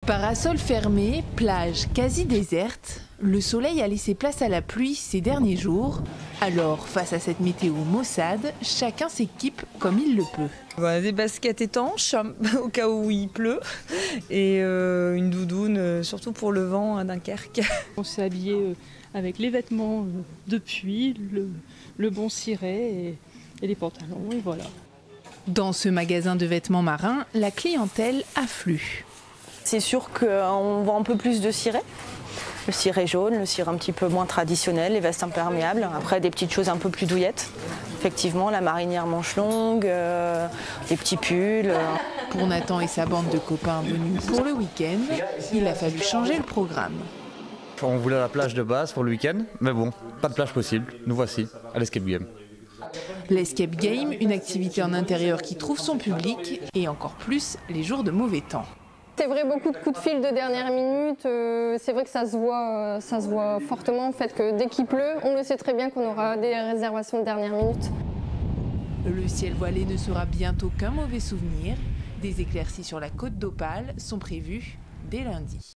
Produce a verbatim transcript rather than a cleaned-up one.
Parasol fermé, plage quasi déserte, le soleil a laissé place à la pluie ces derniers jours. Alors, face à cette météo maussade, chacun s'équipe comme il le peut. Voilà, des baskets étanches au cas où il pleut et euh, une doudoune, euh, surtout pour le vent à Dunkerque. On s'est habillé euh, avec les vêtements euh, de pluie, le, le bon ciré et, et les pantalons, et voilà. Dans ce magasin de vêtements marins, la clientèle afflue. C'est sûr qu'on voit un peu plus de ciré. Le ciré jaune, le ciré un petit peu moins traditionnel, les vestes imperméables. Après, des petites choses un peu plus douillettes. Effectivement, la marinière manche longue, euh, des petits pulls. Pour Nathan et sa bande de copains venus pour le week-end, il a fallu changer le programme. On voulait la plage de base pour le week-end, mais bon, pas de plage possible. Nous voici à l'Escape Game. L'Escape Game, une activité en intérieur qui trouve son public, et encore plus les jours de mauvais temps. C'est vrai, beaucoup de coups de fil de dernière minute, euh, c'est vrai que ça se voit, euh, ça se voit fortement en fait que dès qu'il pleut, on le sait très bien qu'on aura des réservations de dernière minute. Le ciel voilé ne sera bientôt qu'un mauvais souvenir. Des éclaircies sur la côte d'Opale sont prévues dès lundi.